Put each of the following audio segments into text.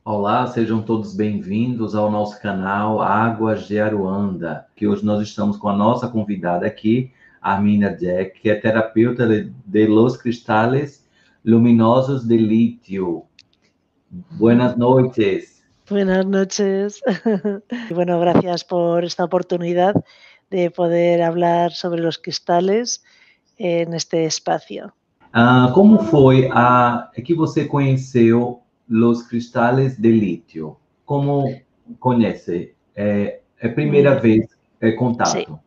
Olá, sejam todos bem-vindos ao nosso canal Águas de Aruanda, que hoje nós estamos com a nossa convidada aqui, Armina Jack, que é terapeuta de los cristales luminosos de litio. Buenas noches. Buenas noches. Y bueno, gracias por esta oportunidad de poder hablar sobre los cristales en este espacio. Como foi que você conheceu los cristales de litio? Como conhece? É primeira Mira, vez sí. contato?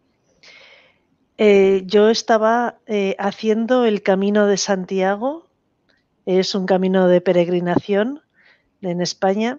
Yo estaba haciendo el Camino de Santiago, es un camino de peregrinación en España.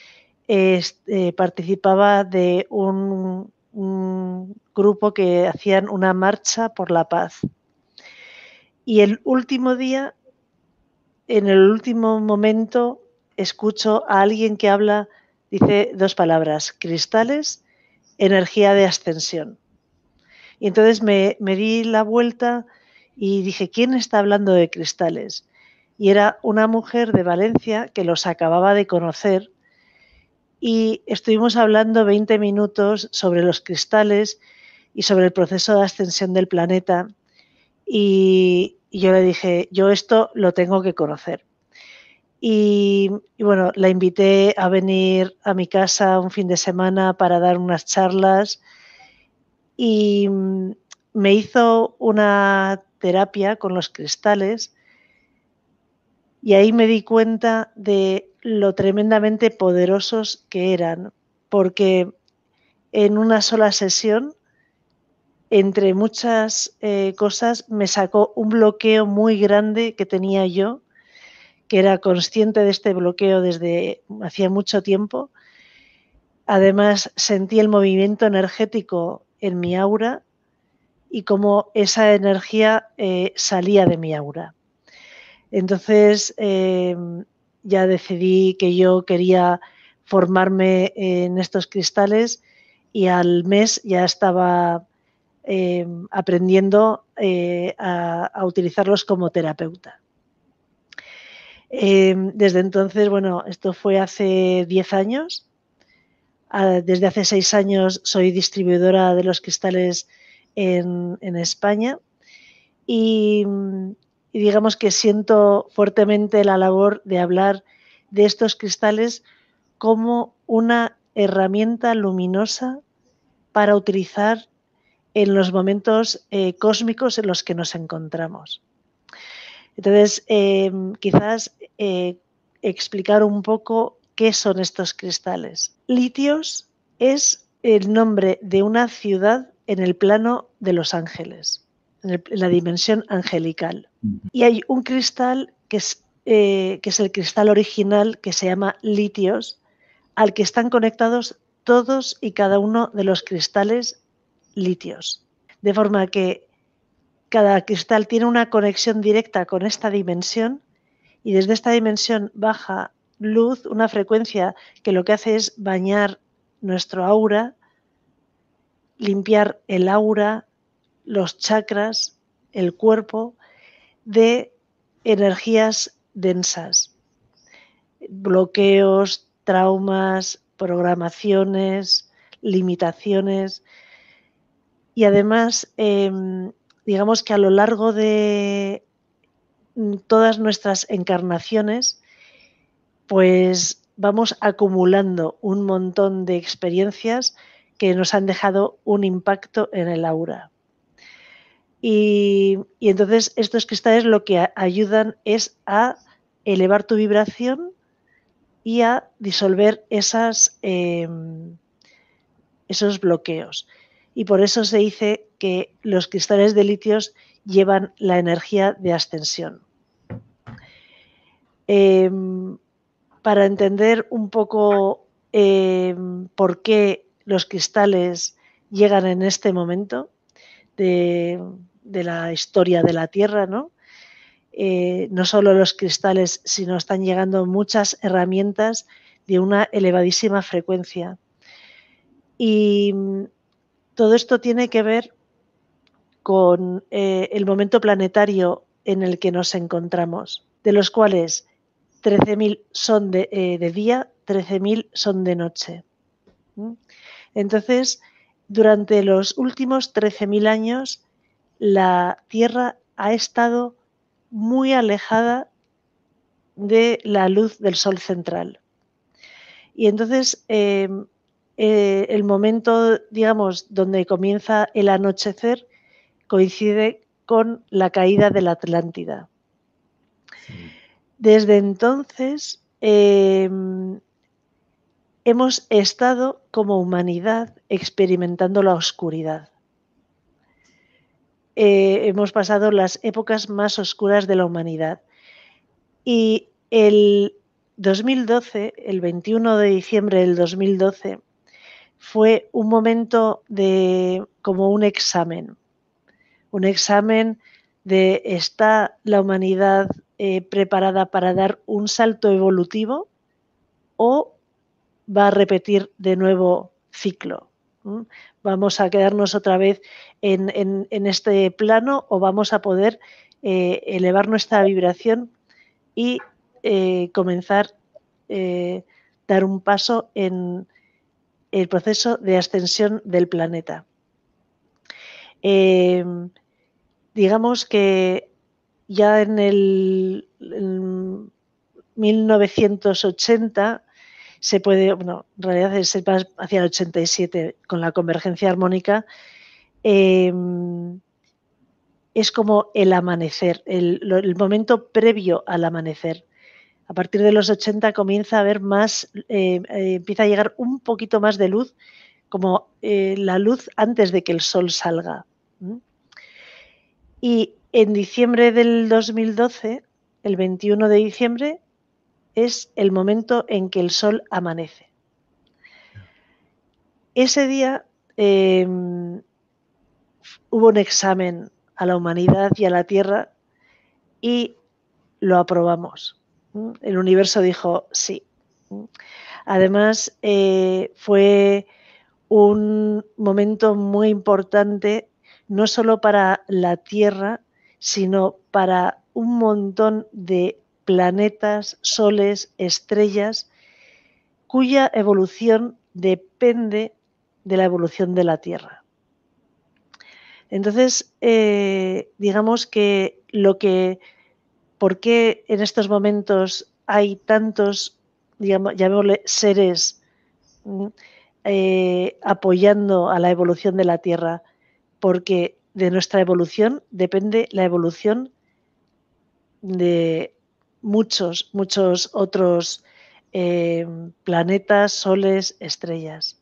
Participaba de un grupo que hacían una marcha por la paz. Y el último día, en el último momento, escucho a alguien que habla, dice dos palabras: cristales, energía de ascensión. Y entonces me di la vuelta y dije, ¿quién está hablando de cristales? Y era una mujer de Valencia que los acababa de conocer y estuvimos hablando 20 minutos sobre los cristales y sobre el proceso de ascensión del planeta. Y yo le dije, yo esto lo tengo que conocer. Y bueno, la invité a venir a mi casa un fin de semana para dar unas charlas y me hizo una terapia con los cristales y ahí me di cuenta de lo tremendamente poderosos que eran, porque en una sola sesión, entre muchas cosas, me sacó un bloqueo muy grande que tenía yo, que era consciente de este bloqueo desde hacía mucho tiempo. Además, sentí el movimiento energético en mi aura y cómo esa energía salía de mi aura. Entonces, ya decidí que yo quería formarme en estos cristales y al mes ya estaba aprendiendo a utilizarlos como terapeuta. Desde entonces, bueno, esto fue hace 10 años. Desde hace 6 años soy distribuidora de los cristales en España y digamos que siento fuertemente la labor de hablar de estos cristales como una herramienta luminosa para utilizar en los momentos cósmicos en los que nos encontramos. Entonces, quizás explicar un poco qué son estos cristales. Litios es el nombre de una ciudad en el plano de los ángeles, en la dimensión angelical. Y hay un cristal que es el cristal original, que se llama litios, al que están conectados todos y cada uno de los cristales litios. De forma que cada cristal tiene una conexión directa con esta dimensión y desde esta dimensión baja luz, una frecuencia que lo que hace es bañar nuestro aura, limpiar el aura, los chakras, el cuerpo de energías densas, bloqueos, traumas, programaciones, limitaciones. Y además, digamos que a lo largo de todas nuestras encarnaciones, pues vamos acumulando un montón de experiencias que nos han dejado un impacto en el aura. Y entonces estos cristales lo que ayudan es a elevar tu vibración y a disolver esos bloqueos. Y por eso se dice que los cristales de litios llevan la energía de ascensión. Para entender un poco por qué los cristales llegan en este momento de la historia de la Tierra, ¿no? No solo los cristales, sino están llegando muchas herramientas de una elevadísima frecuencia. Y todo esto tiene que ver con el momento planetario en el que nos encontramos, de los cuales 13.000 son de día 13.000 son de noche. Entonces, durante los últimos 13.000 años, la Tierra ha estado muy alejada de la luz del Sol central. Y entonces, el momento, digamos, donde comienza el anochecer coincide con la caída de la Atlántida. Sí. Desde entonces, hemos estado como humanidad experimentando la oscuridad. Hemos pasado las épocas más oscuras de la humanidad. Y el 2012, el 21 de diciembre del 2012, fue un momento de como un examen de ¿está la humanidad preparada para dar un salto evolutivo o va a repetir de nuevo ciclo? ¿Vamos a quedarnos otra vez en este plano o vamos a poder elevar nuestra vibración y comenzar a dar un paso en el proceso de ascensión del planeta? Digamos que ya en 1980 se puede, bueno, en realidad es hacia el 87 con la convergencia armónica, es como el amanecer, el momento previo al amanecer. A partir de los 80 comienza a haber más, empieza a llegar un poquito más de luz, como la luz antes de que el sol salga. Y en diciembre del 2012, el 21 de diciembre, es el momento en que el sol amanece. Ese día hubo un examen a la humanidad y a la Tierra y lo aprobamos. El universo dijo sí. Además, fue un momento muy importante, no solo para la Tierra, sino para un montón de planetas, soles, estrellas, cuya evolución depende de la evolución de la Tierra. Entonces, digamos que ¿por qué en estos momentos hay tantos, digamos, llamémosle seres apoyando a la evolución de la Tierra? Porque de nuestra evolución depende la evolución de muchos otros planetas, soles, estrellas.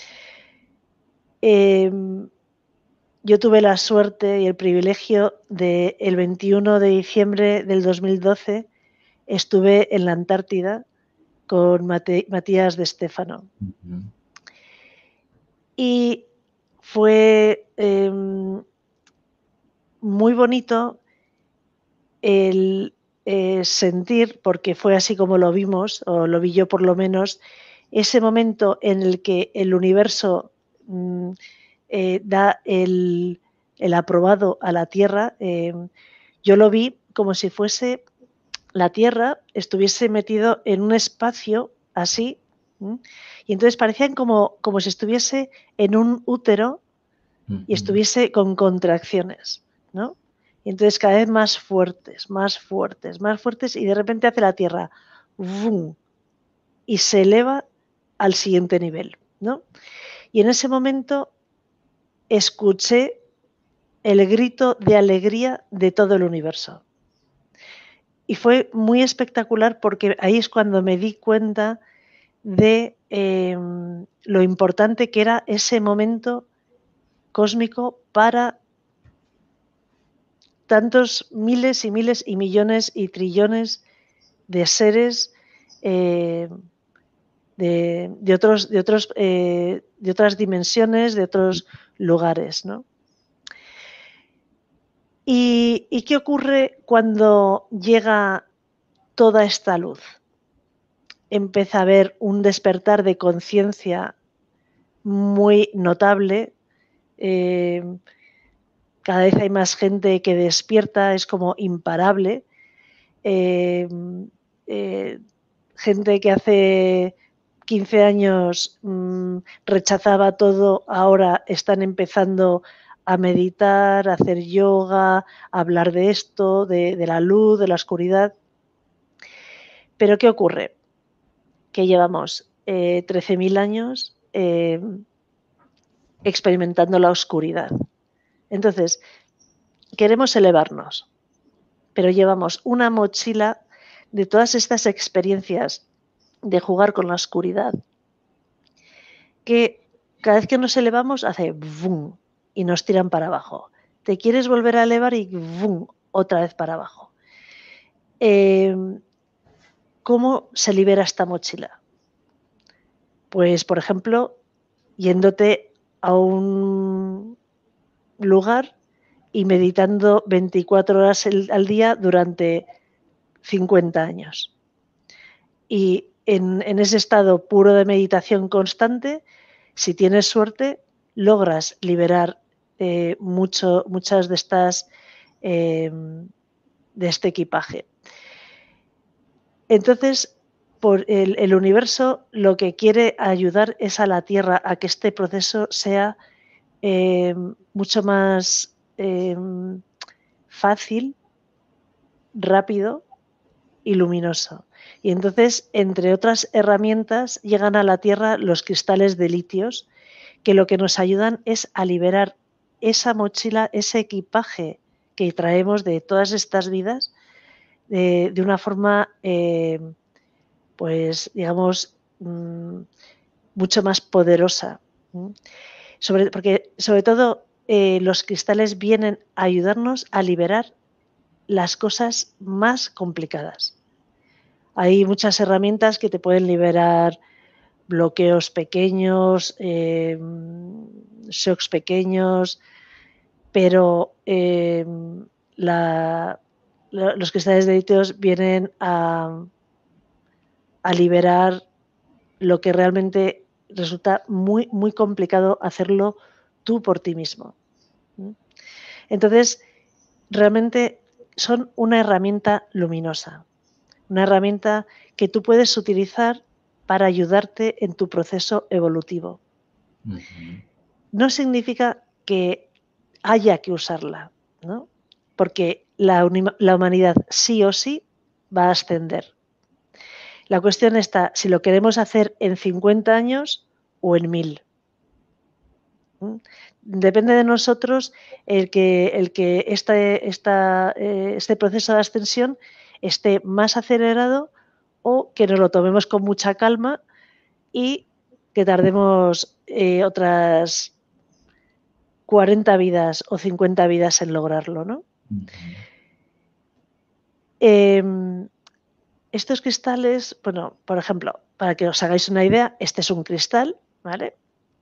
Yo tuve la suerte y el privilegio de el 21 de diciembre del 2012 estuve en la Antártida con Matías de Stefano. Y fue muy bonito el sentir, porque fue así como lo vimos, o lo vi yo por lo menos, ese momento en el que el universo da el aprobado a la Tierra. Yo lo vi como si fuese la Tierra estuviese metido en un espacio así, y entonces parecían como si estuviese en un útero y estuviese con contracciones, ¿no? Y entonces cada vez más fuertes, más fuertes, más fuertes, y de repente hace la Tierra ¡vum! Y se eleva al siguiente nivel, ¿no? Y en ese momento escuché el grito de alegría de todo el universo. Y fue muy espectacular porque ahí es cuando me di cuenta de lo importante que era ese momento cósmico para tantos miles y miles y millones y trillones de seres de otras dimensiones, de otros lugares, ¿no? ¿Y qué ocurre cuando llega toda esta luz? Empieza a haber un despertar de conciencia muy notable. Cada vez hay más gente que despierta, es como imparable. Gente que hace 15 años rechazaba todo, ahora están empezando a meditar, a hacer yoga, a hablar de esto, de la luz, de la oscuridad. Pero ¿qué ocurre? Que llevamos 13.000 años experimentando la oscuridad. Entonces, queremos elevarnos, pero llevamos una mochila de todas estas experiencias de jugar con la oscuridad, que cada vez que nos elevamos hace ¡vum! Y nos tiran para abajo. Te quieres volver a elevar y ¡vum! Otra vez para abajo. ¿Cómo se libera esta mochila? Pues, por ejemplo, yéndote a un lugar y meditando 24 horas al día durante 50 años. Y en ese estado puro de meditación constante, si tienes suerte, logras liberar muchas de estas de este equipaje. Entonces, por el universo lo que quiere ayudar es a la Tierra a que este proceso sea mucho más fácil, rápido y luminoso. Y entonces, entre otras herramientas, llegan a la Tierra los cristales de litios, que lo que nos ayudan es a liberar esa mochila, ese equipaje que traemos de todas estas vidas, de una forma, pues, digamos, mucho más poderosa. Porque, sobre todo, los cristales vienen a ayudarnos a liberar las cosas más complicadas. Hay muchas herramientas que te pueden liberar bloqueos pequeños, shocks pequeños, pero los cristales de litios vienen a liberar lo que realmente resulta muy, muy complicado hacerlo tú por ti mismo. Entonces, realmente son una herramienta luminosa, una herramienta que tú puedes utilizar para ayudarte en tu proceso evolutivo. No significa que haya que usarla, ¿no? Porque la humanidad sí o sí va a ascender. La cuestión está si lo queremos hacer en 50 años o en 1000. Depende de nosotros el que este proceso de ascensión esté más acelerado o que nos lo tomemos con mucha calma y que tardemos otras 40 vidas o 50 vidas en lograrlo, ¿no? Estos cristales, bueno, por ejemplo, para que os hagáis una idea, este es un cristal, ¿vale?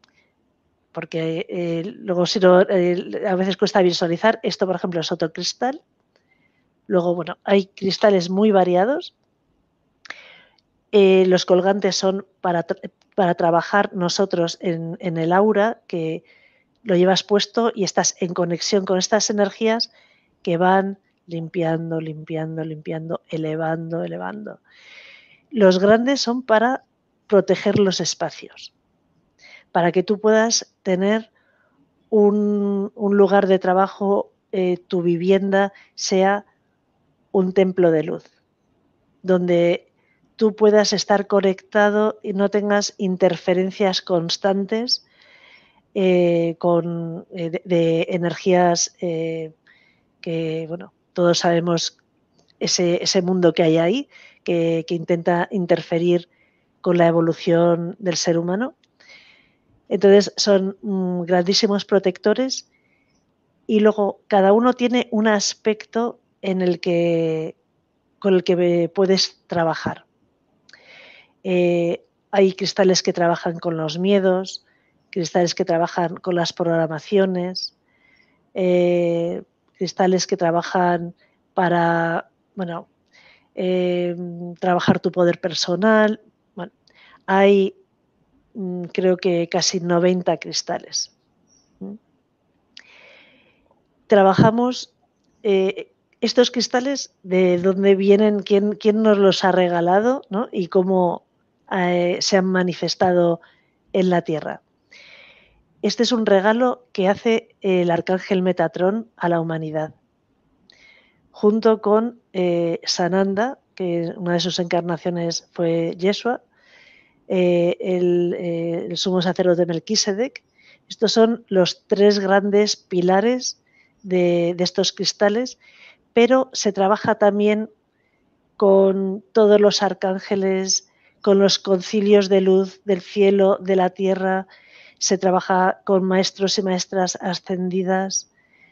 Porque luego si no, a veces cuesta visualizar. Esto, por ejemplo, es otro cristal. Luego, bueno, hay cristales muy variados. Los colgantes son para trabajar nosotros en el aura, que lo llevas puesto y estás en conexión con estas energías que van limpiando, limpiando, limpiando, elevando, elevando. Los grandes son para proteger los espacios, para que tú puedas tener un lugar de trabajo, tu vivienda sea un templo de luz, donde tú puedas estar conectado y no tengas interferencias constantes de energías que, bueno, todos sabemos ese mundo que hay ahí, que intenta interferir con la evolución del ser humano. Entonces son grandísimos protectores y luego cada uno tiene un aspecto con el que puedes trabajar. Hay cristales que trabajan con los miedos, cristales que trabajan con las programaciones, cristales que trabajan para, bueno, trabajar tu poder personal. Bueno, hay creo que casi 90 cristales. Trabajamos estos cristales, de dónde vienen, quién nos los ha regalado, ¿no? Y cómo se han manifestado en la Tierra. Este es un regalo que hace el arcángel Metatrón a la humanidad, junto con Sananda, que una de sus encarnaciones fue Yeshua, el sumo sacerdote Melquisedec. Estos son los 3 grandes pilares de estos cristales, pero se trabaja también con todos los arcángeles, con los concilios de luz del cielo, de la tierra, se trabaja con maestros y maestras ascendidas,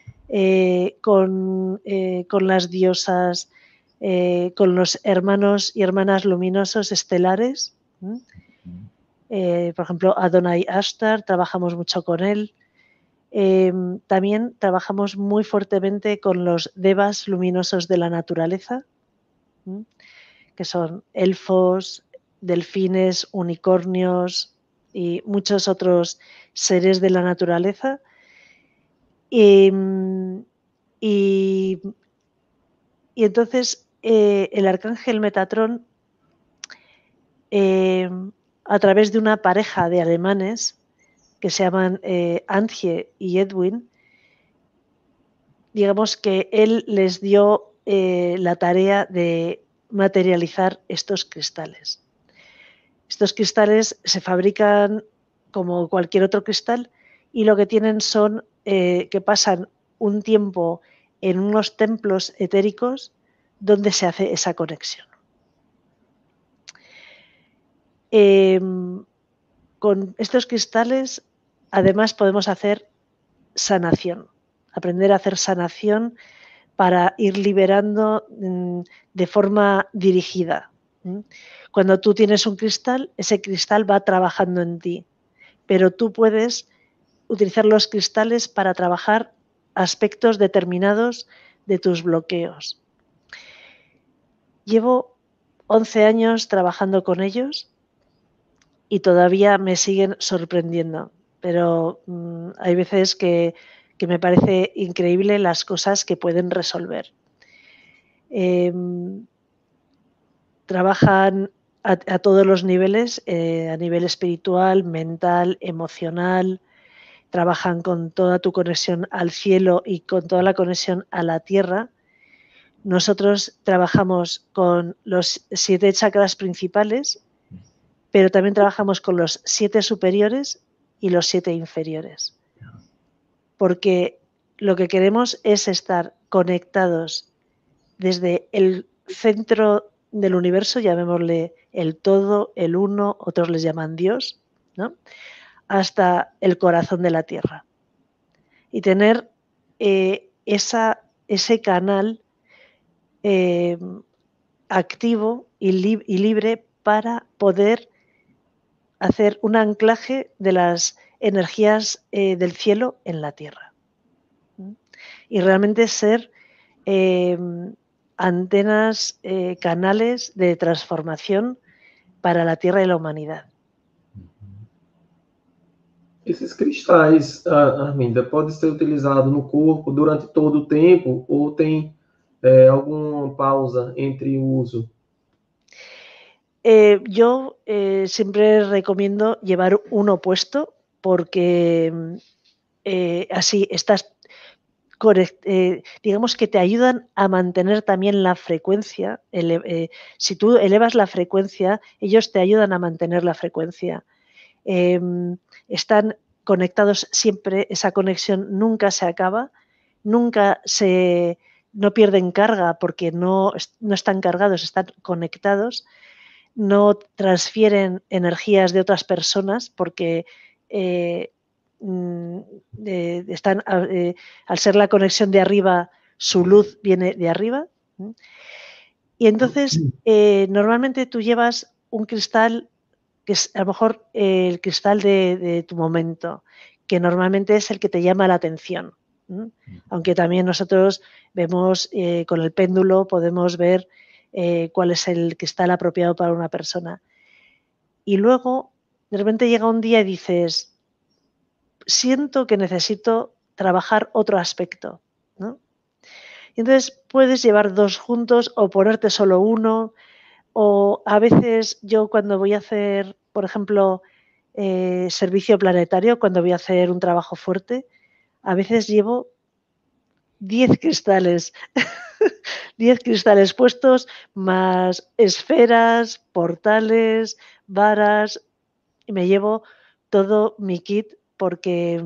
con las diosas, con los hermanos y hermanas luminosos estelares. Por ejemplo, Adonai Ashtar, trabajamos mucho con él. También trabajamos muy fuertemente con los devas luminosos de la naturaleza, que son elfos, delfines, unicornios y muchos otros seres de la naturaleza. Y entonces el arcángel Metatrón, a través de una pareja de alemanes que se llaman Antje y Edwin, digamos que él les dio la tarea de materializar estos cristales. Estos cristales se fabrican como cualquier otro cristal y lo que tienen son que pasan un tiempo en unos templos etéricos donde se hace esa conexión. Con estos cristales, además, podemos hacer sanación, aprender a hacer sanación para ir liberando de forma dirigida. Cuando tú tienes un cristal, ese cristal va trabajando en ti, pero tú puedes utilizar los cristales para trabajar aspectos determinados de tus bloqueos. Llevo 11 años trabajando con ellos y todavía me siguen sorprendiendo, pero hay veces que me parece increíble las cosas que pueden resolver. Trabajan a todos los niveles, a nivel espiritual, mental, emocional, trabajan con toda tu conexión al cielo y con toda la conexión a la tierra. Nosotros trabajamos con los 7 chakras principales, pero también trabajamos con los 7 superiores y los 7 inferiores, porque lo que queremos es estar conectados desde el centro del universo, llamémosle el todo, el uno, otros les llaman Dios, ¿no?, hasta el corazón de la Tierra. Y tener ese canal activo y libre para poder hacer un anclaje de las energías del cielo en la Tierra. Y realmente ser antenas, canales de transformación para la Tierra y la humanidad. Esses cristais, Arminda, podem ser utilizados no corpo durante todo o tempo ou tem alguma pausa entre o uso? Yo siempre recomiendo llevar uno puesto porque así estás, digamos que te ayudan a mantener también la frecuencia. Si tú elevas la frecuencia, ellos te ayudan a mantener la frecuencia. Están conectados siempre, esa conexión nunca se acaba, no pierden carga porque no están cargados, están conectados, no transfieren energías de otras personas porque están, al ser la conexión de arriba, su luz viene de arriba. Y entonces, normalmente tú llevas un cristal que es a lo mejor el cristal de tu momento, que normalmente es el que te llama la atención. Aunque también nosotros vemos con el péndulo, podemos ver cuál es el cristal apropiado para una persona. Y luego, de repente llega un día y dices, siento que necesito trabajar otro aspecto, ¿no? Y entonces puedes llevar 2 juntos o ponerte solo uno, O a veces yo cuando voy a hacer, por ejemplo, servicio planetario, cuando voy a hacer un trabajo fuerte, a veces llevo 10 cristales, 10 cristales puestos, más esferas, portales, varas, y me llevo todo mi kit porque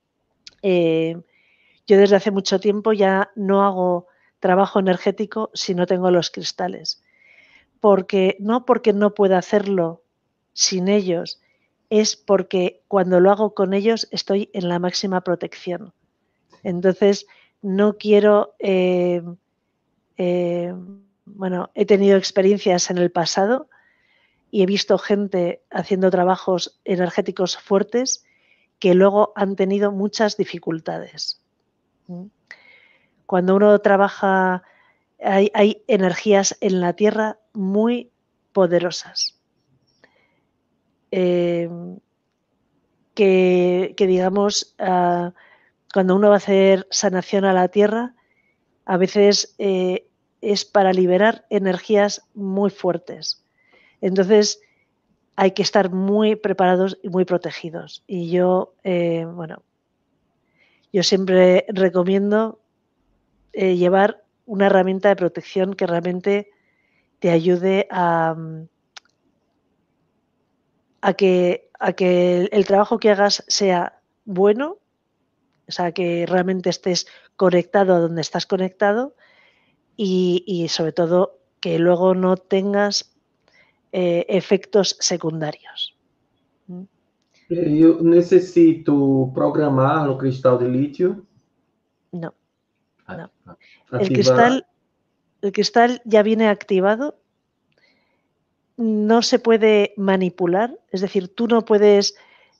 yo desde hace mucho tiempo ya no hago trabajo energético si no tengo los cristales. No porque no pueda hacerlo sin ellos, es porque cuando lo hago con ellos estoy en la máxima protección. Entonces, no quiero, bueno, he tenido experiencias en el pasado y he visto gente haciendo trabajos energéticos fuertes que luego han tenido muchas dificultades. Cuando uno trabaja, hay energías en la Tierra muy poderosas. Que digamos, cuando uno va a hacer sanación a la Tierra, a veces es para liberar energías muy fuertes. Entonces, hay que estar muy preparados y muy protegidos. Y yo, bueno, yo siempre recomiendo llevar una herramienta de protección que realmente te ayude a que el trabajo que hagas sea bueno, o sea, que realmente estés conectado a donde estás conectado y sobre todo que luego no tengas efectos secundarios. Eu necessito programar no cristal de lítio, No, no. ativar. El cristal ya viene activado, no se puede manipular, es decir, tú no puedes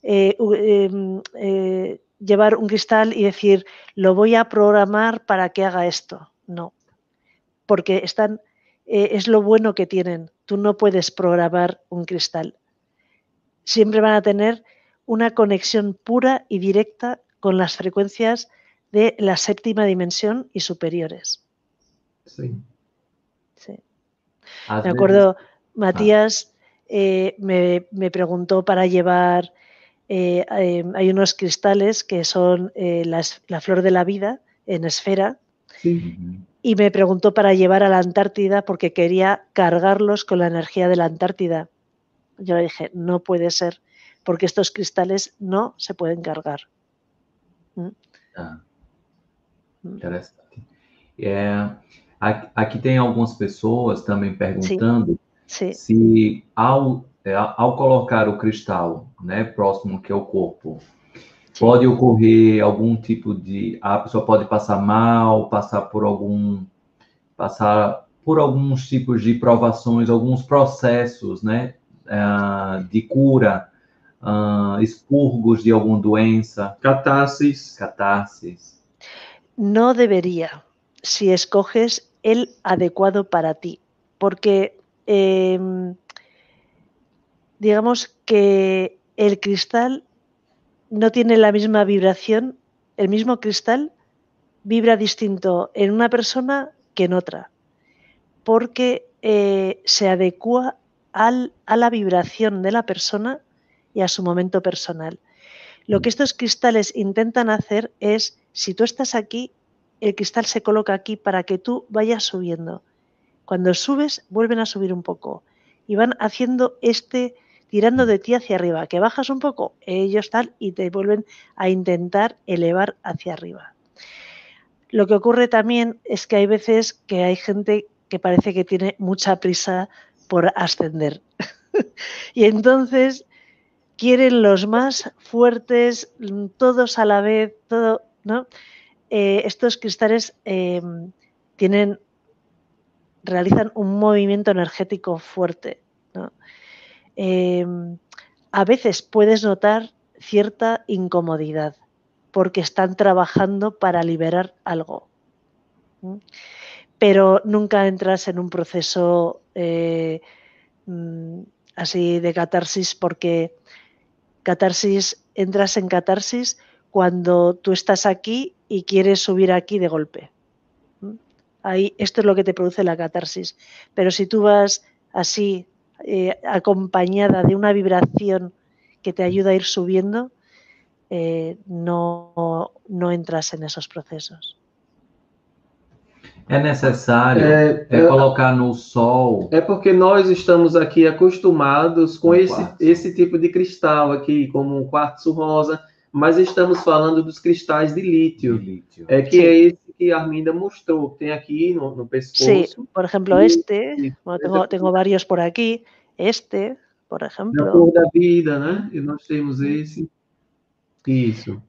llevar un cristal y decir, lo voy a programar para que haga esto. No, porque es lo bueno que tienen. Tú no puedes programar un cristal. Siempre van a tener una conexión pura y directa con las frecuencias de la séptima dimensión y superiores. Sí. Sí. Às Me vezes, acuerdo, Matías me preguntó para llevar, hay unos cristales que son la flor de la vida en esfera, Sim. y me preguntó para llevar a la Antártida porque quería cargarlos con la energía de la Antártida. Yo le dije, no puede ser, porque estos cristales no se pueden cargar. Ah, interessante. Aqui tem algumas pessoas também perguntando Sí. se ao colocar o cristal, né, próximo que é o corpo, Sí. pode ocorrer algum tipo a pessoa pode passar mal, passar por alguns tipos de provações, alguns processos, né, de cura, expurgos de alguma doença, Catarses. No debería, si escoges el adecuado para ti, porque digamos que el cristal no tiene la misma vibración, el mismo cristal vibra distinto en una persona que en otra, porque se adecua a la vibración de la persona y a su momento personal. Lo que estos cristales intentan hacer es, si tú estás aquí, el cristal se coloca aquí para que tú vayas subiendo. Cuando subes, vuelven a subir un poco y van haciendo tirando de ti hacia arriba, que bajas un poco, ellos tal, y te vuelven a intentar elevar hacia arriba. Lo que ocurre también es que hay veces que hay gente que parece que tiene mucha prisa por ascender. Y entonces quieren los más fuertes, todos a la vez, todo, ¿no? Estos cristales realizan un movimiento energético fuerte, ¿no? A veces puedes notar cierta incomodidad porque están trabajando para liberar algo. Pero nunca entras en un proceso así de catarsis, porque entras en catarsis cuando tú estás aquí y quieres subir aquí de golpe. Ahí, esto es lo que te produce la catarsis. Pero si tú vas así, acompañada de una vibración que te ayuda a ir subiendo, no entras en esos procesos. É necessário colocar no sol. É porque nós estamos aqui acostumados com esse tipo de cristal aqui, como um quartzo rosa, mas estamos falando dos cristais de lítio. É que é esse que a Arminda mostrou, tem aqui no pescoço. Sí, por ejemplo, bueno, tengo varios por aquí. Por ejemplo. Da cor da vida, né? E nós temos esse. Isso.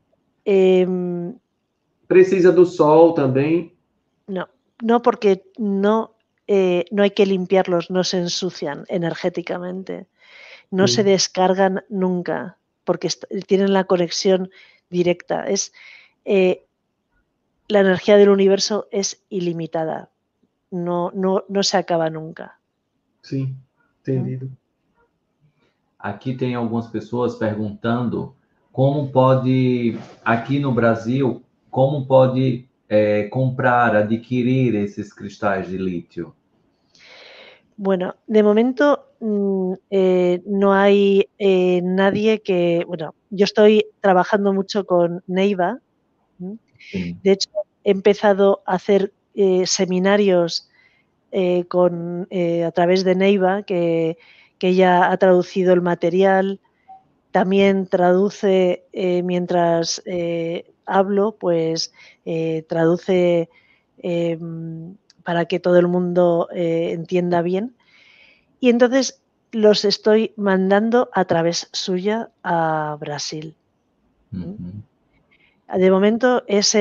Precisa do sol também? No, porque no hay que limpiarlos, no se ensucian energéticamente, no se descargan nunca, porque tienen la conexión directa. La energía del universo es ilimitada, no se acaba nunca. Sim, entendido. Aqui tem algumas pessoas perguntando como pode, aqui no Brasil, como pode comprar, adquirir esses cristais de litio. Bueno, de momento no hay nadie que... Bueno, yo estoy trabajando mucho con Neiva. Sí. De hecho, he empezado a hacer seminarios a través de Neiva, que ella ha traducido el material. También traduce, mientras hablo, pues traduce para que todo el mundo entienda bien. Y entonces los estoy mandando a través suya a Brasil. De momento es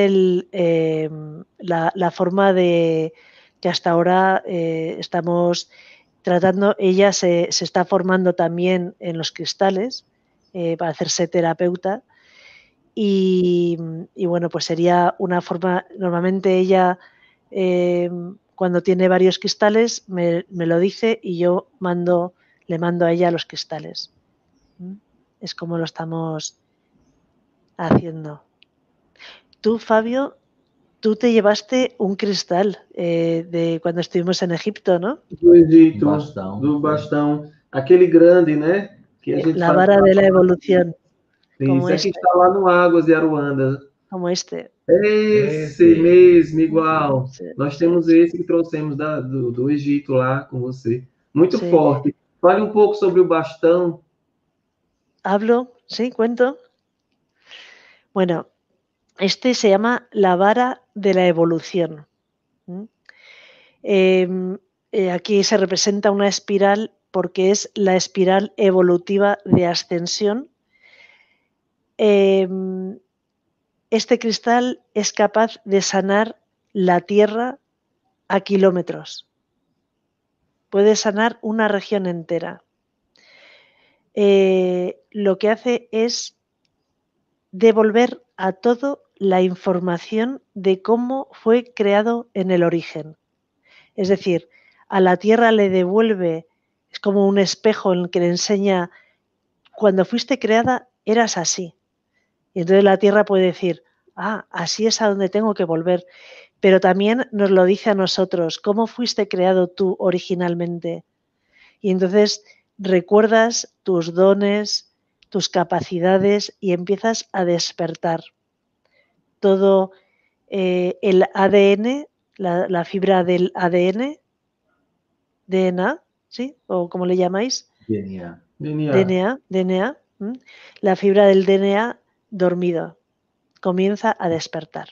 la forma de que hasta ahora estamos tratando. Ella se está formando también en los cristales para hacerse terapeuta y bueno, pues sería una forma. Normalmente ella cuando tiene varios cristales me lo dice y yo le mando a ella los cristales. Es como lo estamos haciendo. Tú, Fabio, tú te llevaste un cristal de cuando estuvimos en Egipto, ¿no? Do Egito, do bastão. Aquele grande, né? Que a gente la vara de la evolución. Isso aqui está lá no Águas de Aruanda. Como este. Esse mesmo, igual. Nós temos esse que trouxemos do Egito lá com você. Muito forte. Fale um pouco sobre o bastão. Hablo, sí, cuento. Bueno, este se llama la vara de la evolución. Aquí se representa una espiral porque es la espiral evolutiva de ascensión. Este cristal es capaz de sanar la Tierra a kilómetros. Puede sanar una región entera. Lo que hace es devolver a todo la información de cómo fue creado en el origen. Es decir, a la Tierra le devuelve, es como un espejo en el que le enseña, cuando fuiste creada eras así. Y entonces la Tierra puede decir, así es a donde tengo que volver. Pero también nos lo dice a nosotros, ¿cómo fuiste creado tú originalmente? Y entonces recuerdas tus dones, tus capacidades y empiezas a despertar. Todo el ADN, la fibra del ADN, DNA, ¿sí? ¿O cómo le llamáis? DNA. La fibra del DNA dormido comienza a despertar.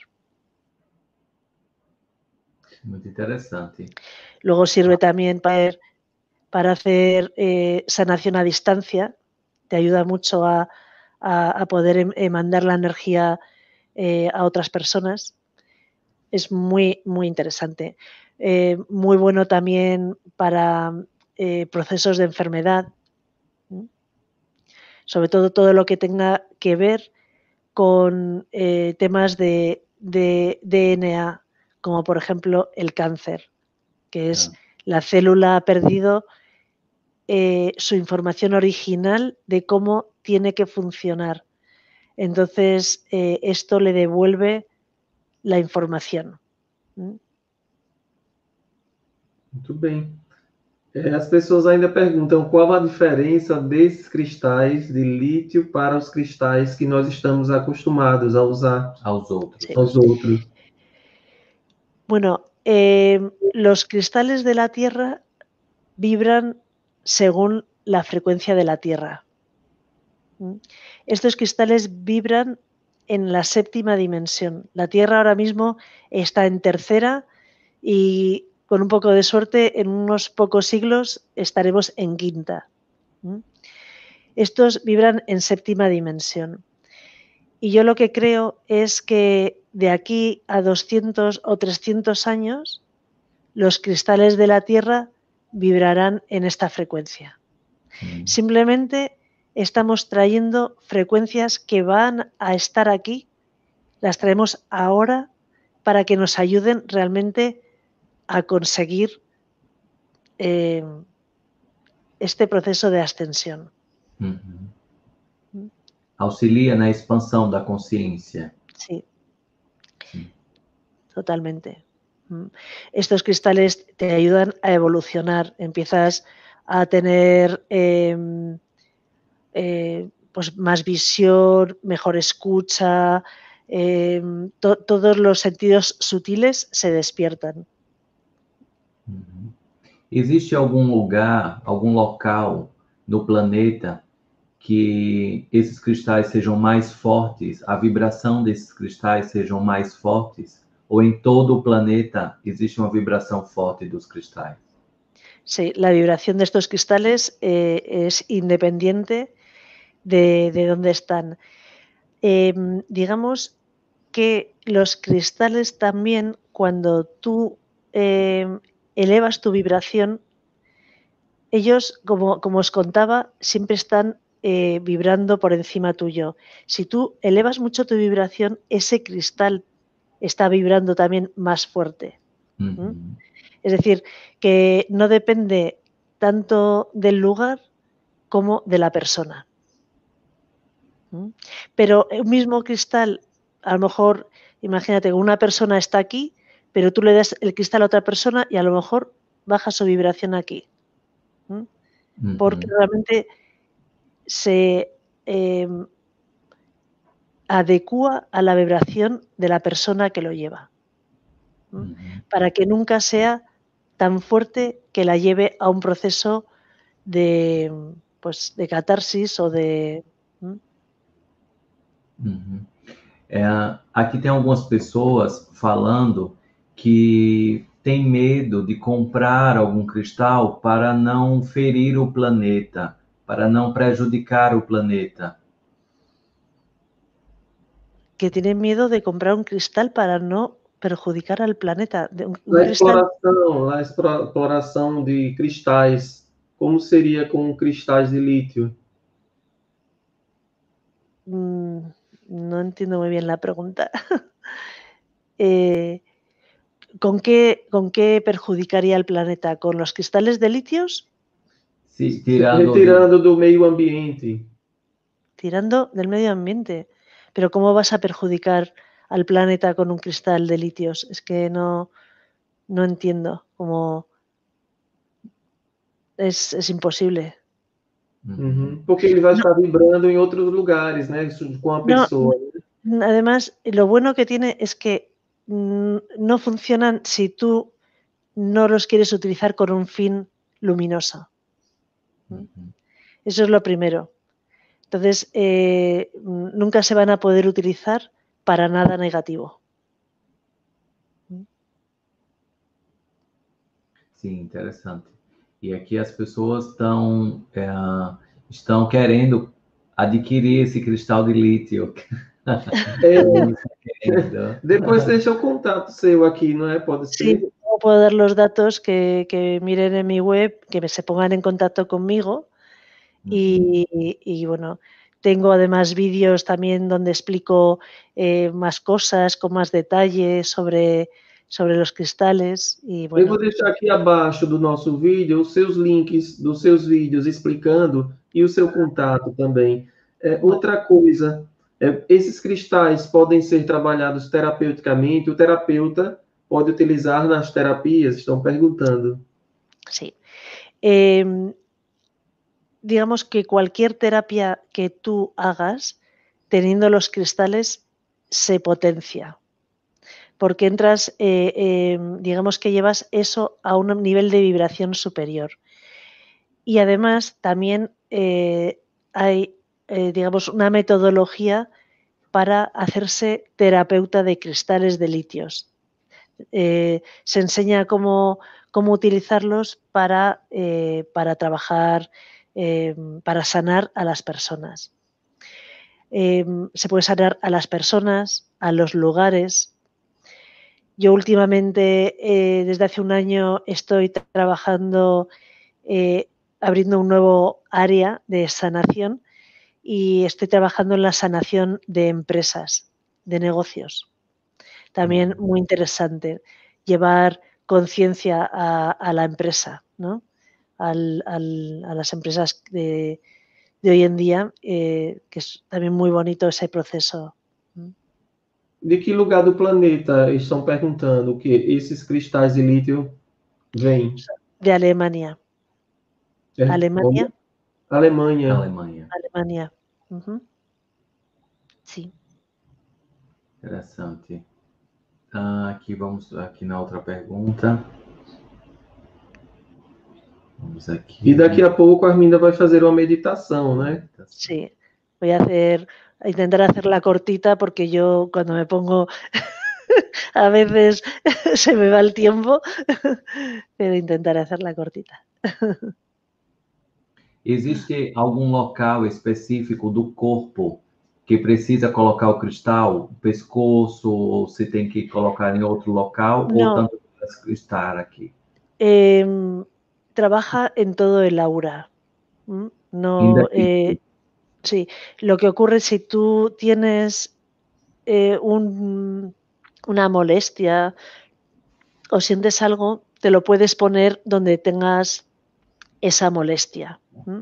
Muy interesante. Luego sirve también para hacer sanación a distancia. Te ayuda mucho a poder mandar la energía a otras personas. Es muy, muy interesante. Muy bueno también para procesos de enfermedad. Sobre todo lo que tenga que ver con temas de DNA, como por ejemplo el cáncer, que es la célula ha perdido su información original de cómo tiene que funcionar. Entonces, esto le devuelve la información. Muito bem. As pessoas ainda perguntam qual a diferença desses cristais de lítio para os cristais que nós estamos acostumados a usar aos outros. Sí. aos outros. Bueno, los cristales de la Tierra vibran según la frecuencia de la Tierra. Estos cristales vibran en la séptima dimensión. La Tierra ahora mismo está en tercera y con un poco de suerte en unos pocos siglos estaremos en quinta. Estos vibran en séptima dimensión. Y yo lo que creo es que de aquí a 200 o 300 años los cristales de la Tierra vibrarán en esta frecuencia. Simplemente estamos trayendo frecuencias que van a estar aquí, las traemos ahora para que nos ayuden realmente a conseguir este proceso de ascensión. Auxilia na expansão da consciência. Sí, totalmente. Estos cristales te ayudan a evolucionar, empiezas a tener pues más visión, mejor escucha, todos los sentidos sutiles se despiertan. Existe algum lugar, algum local no planeta que esses cristais sejam mais fortes, a vibração desses cristais sejam mais fortes? Ou em todo o planeta existe uma vibração forte dos cristais? Sí, la vibración de estos cristales es independiente de dónde están. Digamos que los cristales también, cuando tú elevas tu vibración, ellos, como os contaba, siempre están vibrando por encima tuyo. Si tú elevas mucho tu vibración, ese cristal está vibrando también más fuerte. Es decir, que no depende tanto del lugar como de la persona. Pero un mismo cristal, a lo mejor, imagínate, una persona está aquí, pero tú le das el cristal a otra persona y a lo mejor baja su vibración aquí. Porque realmente se adecúa a la vibración de la persona que lo lleva. Para que nunca sea tan fuerte que la lleve a un proceso de, pues, de catarsis o de... Aqui tem algumas pessoas falando que tem medo de comprar algum cristal para não ferir o planeta, para não prejudicar o planeta. Que tienen miedo de comprar un cristal para no perjudicar al planeta. A exploração de cristais, como seria com cristais de lítio? No entiendo muy bien la pregunta. ¿Con qué perjudicaría al planeta? ¿Con los cristales de litios? Sí, tirando do medio ambiente. Tirando del medio ambiente. Pero ¿cómo vas a perjudicar al planeta con un cristal de litios? Es que no entiendo cómo... Es imposible. Porque ele vai estar vibrando en otros lugares, ¿no? Con a pessoa. Además, lo bueno que tiene es que no funcionan si tú no los quieres utilizar con un fin luminoso. Eso es lo primero. Entonces, nunca se van a poder utilizar para nada negativo. Sim, interessante. E aqui as pessoas estão querendo adquirir esse cristal de lítio. Depois deixa o contato seu aqui, não é? Pode ser. Sí, puedo dar los datos que miren en mi web, que se pongan en contacto conmigo. Y bueno, tengo además vídeos también donde explico más cosas, con más detalle sobre los cristales. E, bueno. Eu vou deixar aqui abaixo do nosso vídeo os seus links dos seus vídeos explicando e o seu contato também. Outra coisa, esses cristais podem ser trabalhados terapeuticamente, o terapeuta pode utilizar nas terapias, estão perguntando. Sí. digamos que cualquier terapia que tú hagas, teniendo los cristales, se potencia. Porque entras, digamos que llevas eso a un nivel de vibración superior. Y además también hay, digamos, una metodología para hacerse terapeuta de cristales de litios. Se enseña cómo utilizarlos para trabajar, para sanar a las personas. Se puede sanar a las personas, a los lugares. Yo últimamente, desde hace un año, estoy trabajando, abriendo un nuevo área de sanación y estoy trabajando en la sanación de empresas, de negocios. También muy interesante llevar conciencia a la empresa, ¿no? A las empresas de hoy en día, que es también muy bonito ese proceso. De que lugar do planeta estão perguntando que esses cristais de lítio vêm? De Alemania. Alemania. Alemanha. Alemania. Sí. Interessante. Aqui vamos aqui na outra pergunta. Vamos aqui. E daqui a pouco a Arminda vai fazer uma meditação, né? Sí. Voy a intentar hacerla cortita porque yo cuando me pongo a veces se me va el tiempo, pero intentaré hacerla cortita. Existe algum local específico do corpo que precisa colocar o cristal, o pescoço, ou se tem que colocar em outro local, No. ou tanto faz estar aqui? Trabaja en todo el aura. No, sí, lo que ocurre si tú tienes una molestia o sientes algo, te lo puedes poner donde tengas esa molestia.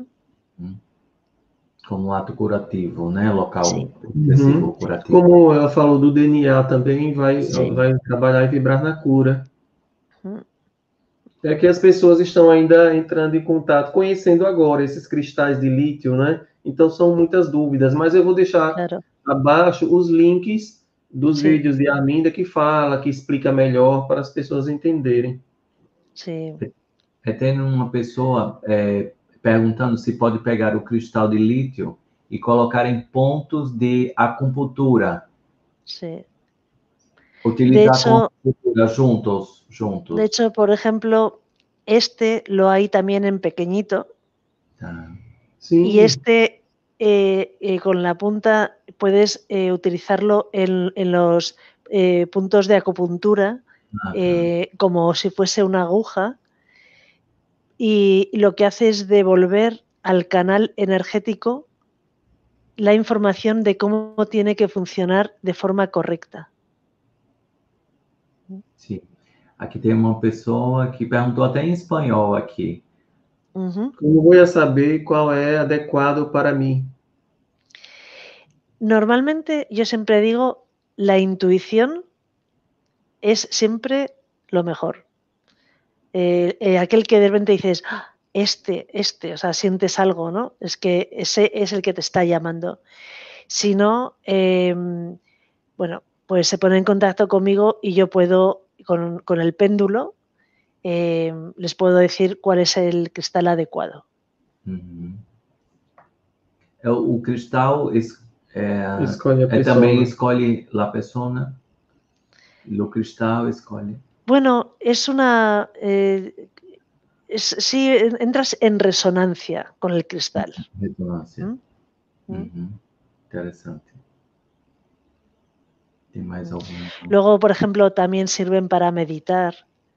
Como ato curativo, né? Local específico curativo. Como ela falou do DNA também, vai trabalhar e vibrar na cura. É que as pessoas estão ainda entrando em contato, conhecendo agora esses cristais de lítio, né? Então são muitas dúvidas, mas eu vou deixar abaixo os links dos vídeos de Arminda que fala, que explica melhor para as pessoas entenderem. Sim. Tem uma pessoa perguntando se pode pegar o cristal de lítio y colocar en pontos de acupuntura. Sí. Utilizar acupuntura juntos. De hecho, por ejemplo, este lo hay también en pequeñito. Sí. Y este con la punta puedes utilizarlo en los puntos de acupuntura como si fuese una aguja. Y lo que hace es devolver al canal energético la información de cómo tiene que funcionar de forma correcta. Sí. Aquí tem uma pessoa que perguntou até em espanhol aqui. Como vou saber qual é adecuado para mí? Normalmente yo siempre digo, la intuición es siempre lo mejor. Aquel que de repente dices, este, o sea, sientes algo, ¿no? Es que ese es el que te está llamando. Si no, bueno, pues se pone en contacto conmigo y yo puedo, con el péndulo, les puedo decir cuál es el cristal adecuado. O cristal también escolhe la persona. Lo cristal escolhe. Bueno, es una... sí, entras en resonancia con el cristal. Resonancia. Interesante. ¿Tem mais alguna? Luego, por ejemplo, también sirven para meditar.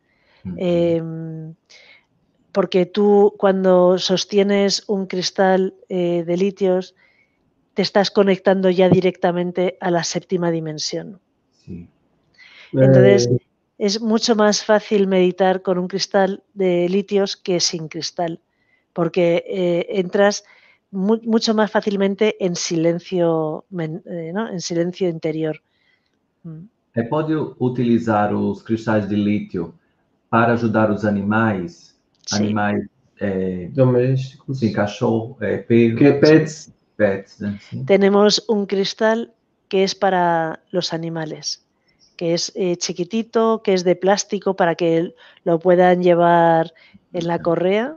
Porque tú, cuando sostienes un cristal de litios, te estás conectando ya directamente a la séptima dimensión. Sí. Entonces, es mucho más fácil meditar con un cristal de litios que sin cristal, porque entras mucho más fácilmente en silencio, ¿no? En silencio interior. Pode utilizar os cristais de lítio para ajudar os animais? Sí. Animais domésticos. Sim, cachorro, perro. Que pets. Pets, né? Sim. Tenemos un cristal que es para los animales, que es chiquitito, que es de plástico para que lo puedan llevar en la correa.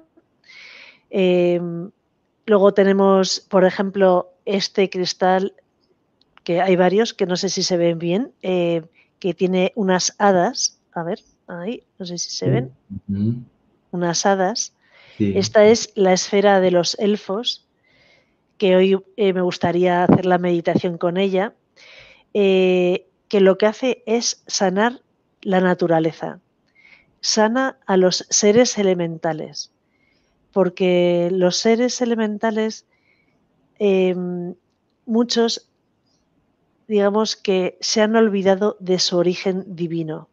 Luego tenemos, por ejemplo, este cristal, que hay varios, que no sé si se ven bien, que tiene unas hadas. A ver, ahí, no sé si se ven. Unas hadas. Sí. Esta es la esfera de los elfos, que hoy me gustaría hacer la meditación con ella, que lo que hace es sanar la naturaleza, sana a los seres elementales, porque los seres elementales, muchos, digamos que se han olvidado de su origen divino.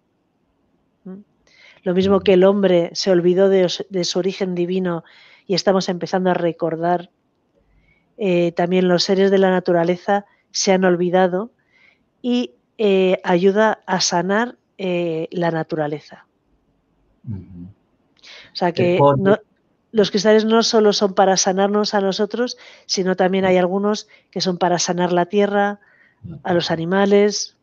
Lo mismo que el hombre se olvidó de su origen divino y estamos empezando a recordar, también los seres de la naturaleza se han olvidado y ayuda a sanar la naturaleza. O sea que los cristales no solo son para sanarnos a nosotros, sino también hay algunos que son para sanar la tierra, a los animales.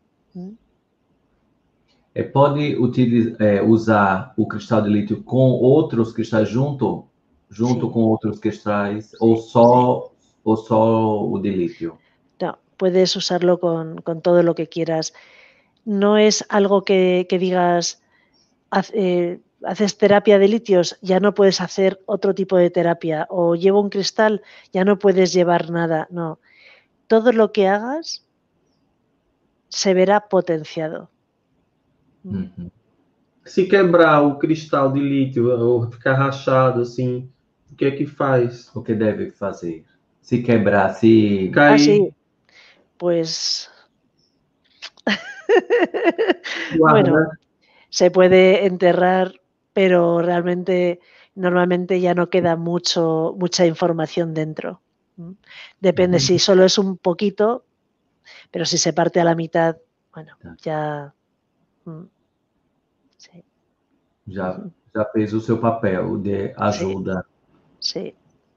Pode usar o cristal de lítio com outros cristais junto com outros cristais, ou só o de litio? No, puedes usarlo con todo lo que quieras. No es algo que digas, haces terapia de litios, ya no puedes hacer otro tipo de terapia, o llevo un cristal, ya no puedes llevar nada. No, todo lo que hagas se verá potenciado. Se quebrar o cristal de lítio ou ficar rachado assim, o que é que faz? O que deve fazer? Se quebrar, se cair. Sí. Pues bueno, se puede enterrar, pero realmente normalmente ya no queda mucha información dentro. Depende si solo es un poquito, pero si se parte a la mitad, bueno, ya... Sí. Já fez o seu papel de ajuda. Sí.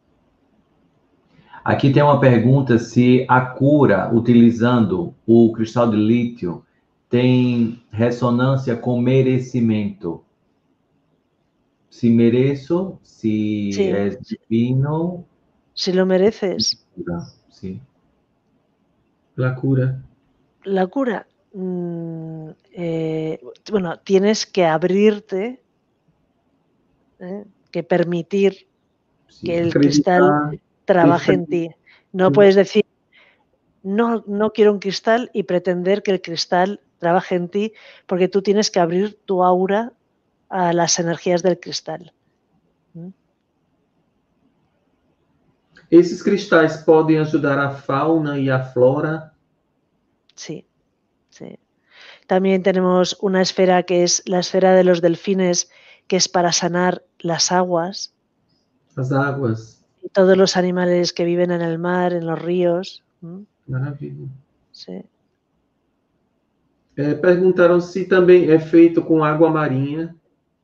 Aqui tem uma pergunta se a cura utilizando o cristal de lítio tem ressonância com merecimento. Si mereço, si es divino. Si lo mereces. Sí. La cura. La cura. Bueno, tienes que abrirte, que permitir que el cristal trabaje en ti. No puedes decir, no quiero un cristal y pretender que el cristal trabaje en ti, porque tú tienes que abrir tu aura a las energías del cristal. Esses cristais podem ajudar a fauna e a flora. Sí, sí. También tenemos una esfera que es la esfera de los delfines, que es para sanar las aguas. As águas. Y todos los animales que viven en el mar, en los ríos. Maravilha. Sí. Perguntaram se também é feito com água marinha.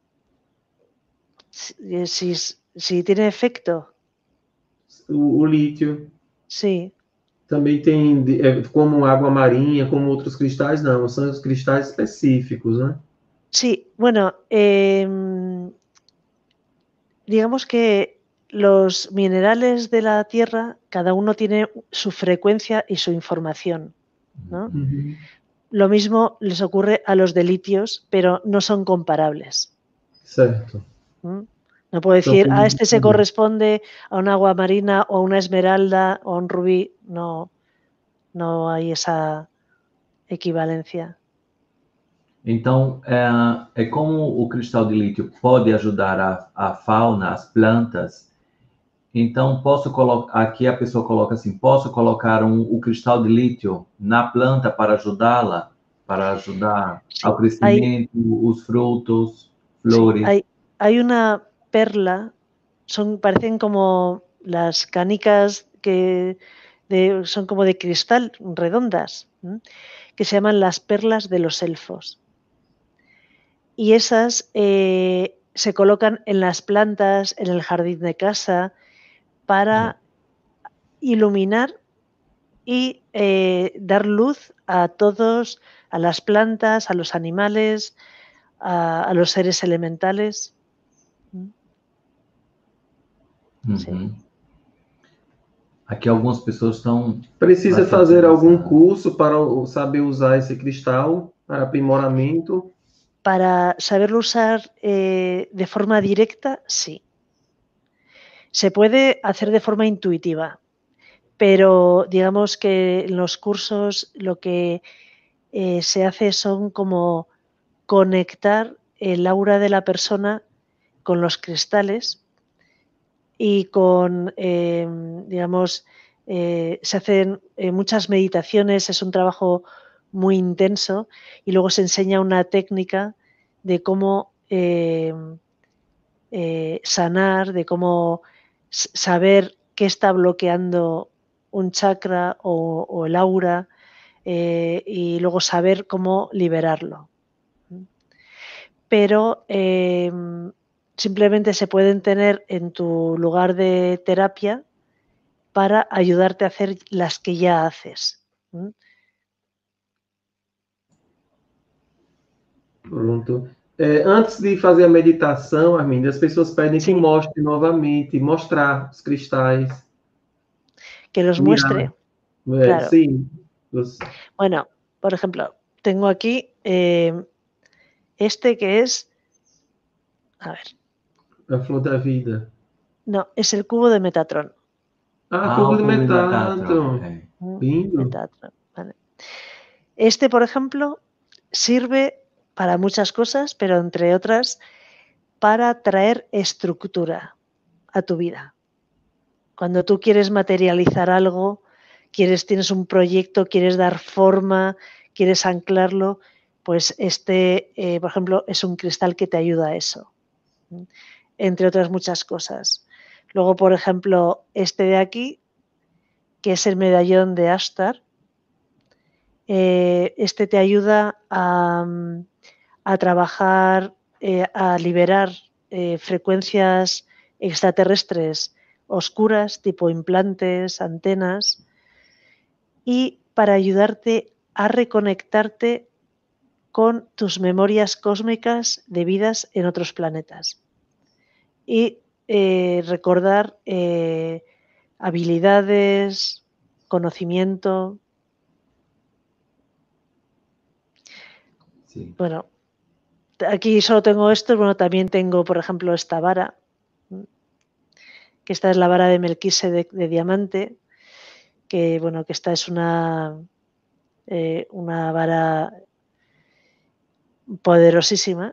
Si tiene efecto. O lítio. Sí. Também tem como água marinha, como outros cristais, não. São os cristais específicos, né? Sí, bueno, digamos que los minerales de la Tierra, cada uno tiene su frecuencia y su información, ¿no? Lo mismo les ocurre a los de litios, pero no son comparables. Certo. No puedo decir, este se corresponde a un agua marina o a una esmeralda o a un rubí. No hay esa equivalencia. Então, como o cristal de lítio pode ajudar a fauna, as plantas. Então, posso colocar, aqui a pessoa coloca assim, posso colocar o cristal de lítio na planta para ajudá-la, para ajudar ao crescimento, os frutos, flores. Sí, hay una perla, parecen como las canicas son como de cristal, redondas, que se llaman las perlas de los elfos. Y esas se colocan en las plantas, en el jardín de casa, para iluminar y dar luz a todos, a las plantas, a los animales, a los seres elementales. Sim. Aqui algumas pessoas estão... Precisa fazer algum curso para saber usar esse cristal para aprimoramento? Para saberlo usar de forma directa, sí. Se puede hacer de forma intuitiva, pero digamos que en los cursos lo que se hace son como conectar el aura de la persona con los cristales y con, digamos, se hacen muchas meditaciones, es un trabajo muy intenso y luego se enseña una técnica de cómo sanar, de cómo saber qué está bloqueando un chakra o el aura y luego saber cómo liberarlo. Pero simplemente se pueden tener en tu lugar de terapia para ayudarte a hacer las que ya haces. Pronto. Antes de fazer a meditação, Arminda, as pessoas pedem que mostre novamente, mostrar os cristais. Que los muestre. Claro. Sí. Bueno, por ejemplo, tengo aquí este que es, a ver. La flor da vida. No, es el cubo de Metatron. Cubo de Metatron. Lindo. Metatron, vale. Este, por ejemplo, sirve para muchas cosas, pero entre otras, para traer estructura a tu vida. Cuando tú quieres materializar algo, tienes un proyecto, quieres dar forma, quieres anclarlo, pues este, por ejemplo, es un cristal que te ayuda a eso, entre otras muchas cosas. Luego, por ejemplo, este de aquí, que es el medallón de Ashtar, este te ayuda a trabajar, a liberar frecuencias extraterrestres oscuras, tipo implantes, antenas, y para ayudarte a reconectarte con tus memorias cósmicas de vidas en otros planetas. Y recordar habilidades, conocimiento. Sí. Bueno, aquí solo tengo esto, bueno, también tengo, por ejemplo, esta vara, que esta es la vara de Melquisedec de diamante, que bueno, que esta es una vara poderosísima.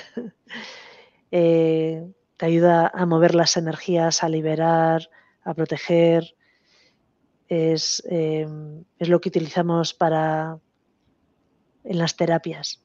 Te ayuda a mover las energías, a liberar, a proteger. Es lo que utilizamos en las terapias.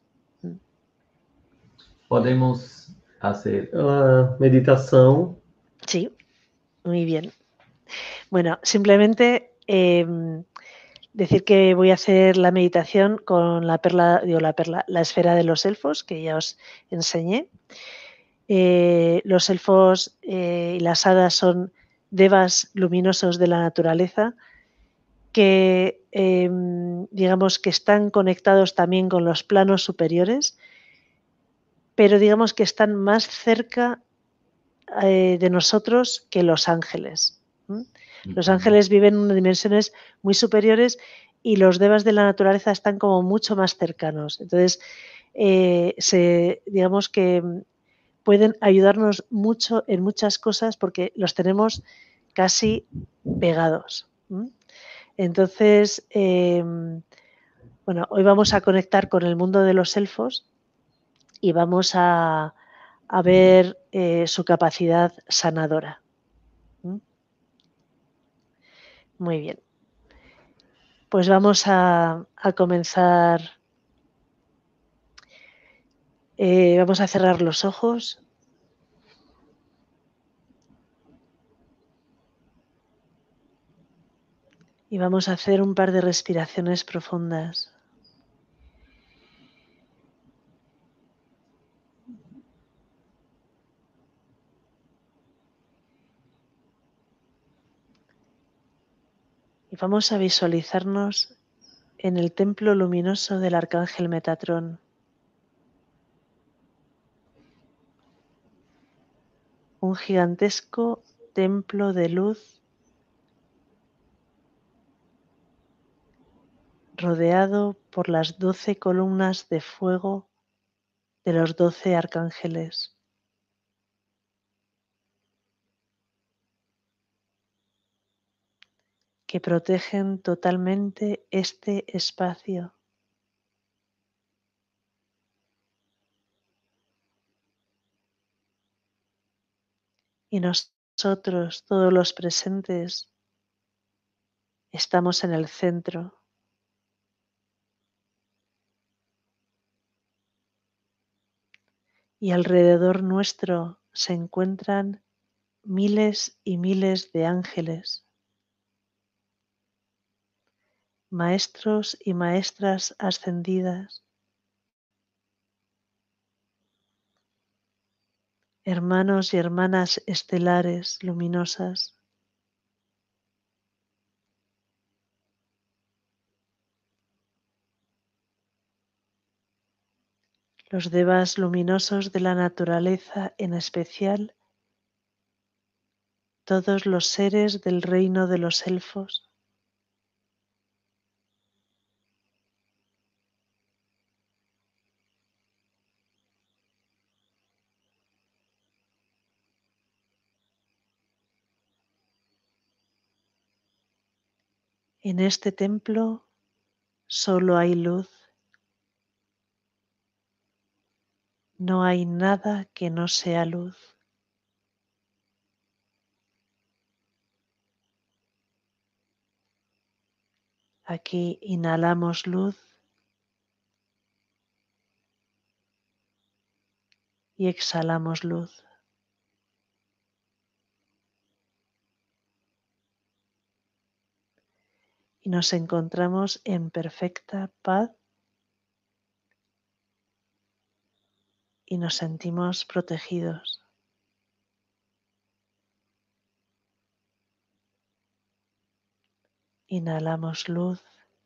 Podemos hacer meditación. Sí, muy bien. Bueno, simplemente decir que voy a hacer la meditación con la esfera de los elfos, que ya os enseñé. Los elfos y las hadas son devas luminosos de la naturaleza que digamos que están conectados también con los planos superiores, pero digamos que están más cerca de nosotros que los ángeles. Los ángeles viven en dimensiones muy superiores y los devas de la naturaleza están como mucho más cercanos. Entonces, digamos que pueden ayudarnos mucho en muchas cosas porque los tenemos casi pegados. Entonces, bueno, hoy vamos a conectar con el mundo de los elfos y vamos a ver su capacidad sanadora. Muy bien. Pues vamos a comenzar. Vamos a cerrar los ojos. Y vamos a hacer un par de respiraciones profundas. Y vamos a visualizarnos en el templo luminoso del Arcángel Metatrón. Un gigantesco templo de luz rodeado por las 12 columnas de fuego de los 12 arcángeles. Que protegen totalmente este espacio. Y nosotros, todos los presentes, estamos en el centro. Y alrededor nuestro se encuentran miles y miles de ángeles, maestros y maestras ascendidas, hermanos y hermanas estelares luminosas, los devas luminosos de la naturaleza, en especial todos los seres del reino de los elfos, en este templo solo hay luz, no hay nada que no sea luz. Aquí inhalamos luz y exhalamos luz. Y nos encontramos en perfecta paz y nos sentimos protegidos. Inhalamos luz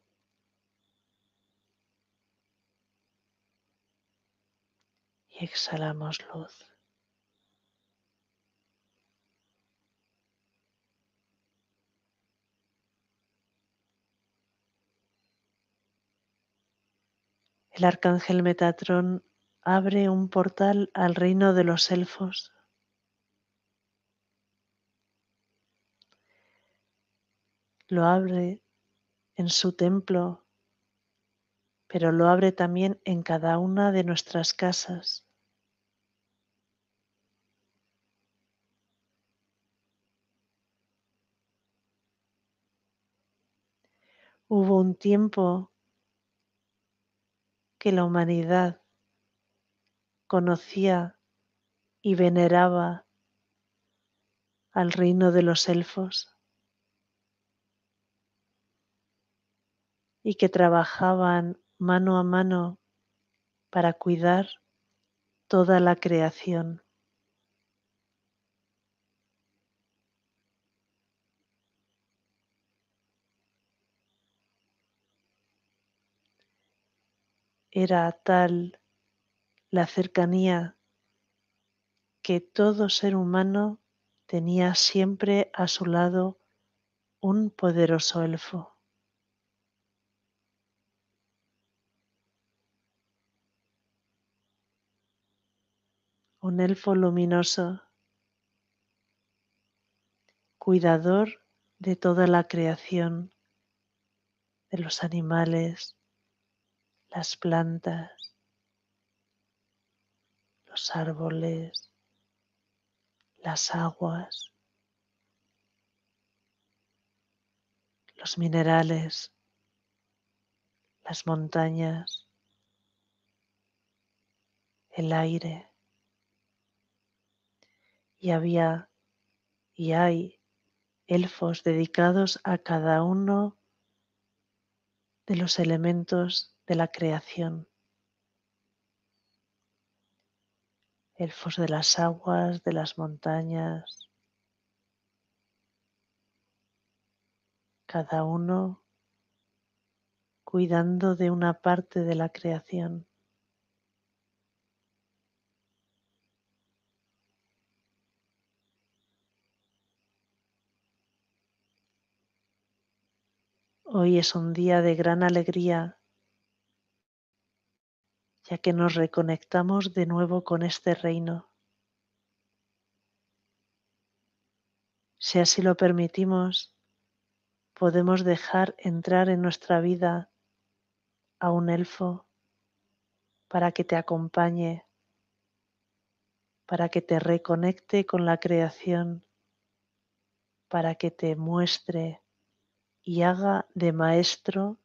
y exhalamos luz. El arcángel Metatrón abre un portal al reino de los elfos. Lo abre en su templo, pero lo abre también en cada una de nuestras casas. Hubo un tiempo que la humanidad conocía y veneraba al reino de los elfos y que trabajaban mano a mano para cuidar toda la creación. Era tal la cercanía que todo ser humano tenía siempre a su lado un poderoso elfo. Un elfo luminoso, cuidador de toda la creación, de los animales, las plantas, los árboles, las aguas, los minerales, las montañas, el aire. Y había y hay elfos dedicados a cada uno de los elementos de la creación. Elfos de las aguas, de las montañas, cada uno cuidando de una parte de la creación. Hoy es un día de gran alegría, ya que nos reconectamos de nuevo con este reino. Si así lo permitimos, podemos dejar entrar en nuestra vida a un elfo para que te acompañe, para que te reconecte con la creación, para que te muestre y haga de maestro,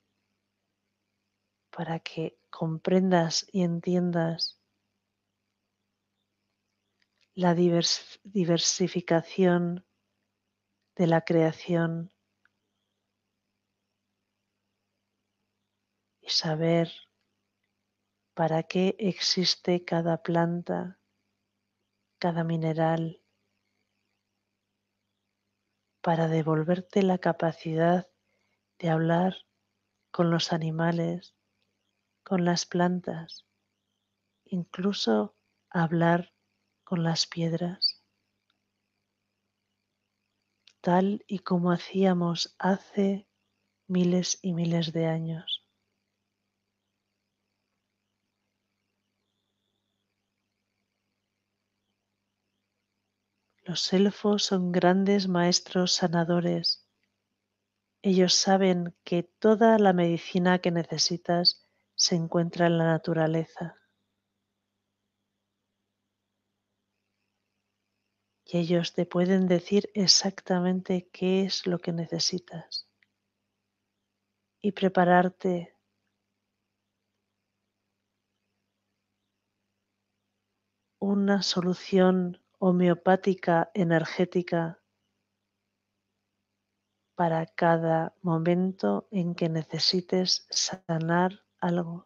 para que comprendas y entiendas la diversificación de la creación y saber para qué existe cada planta, cada mineral, para devolverte la capacidad de hablar con los animales, con las plantas, incluso hablar con las piedras, tal y como hacíamos hace miles y miles de años. Los elfos son grandes maestros sanadores. Ellos saben que toda la medicina que necesitas se encuentra en la naturaleza. Y ellos te pueden decir exactamente qué es lo que necesitas y prepararte una solución homeopática energética para cada momento en que necesites sanar algo.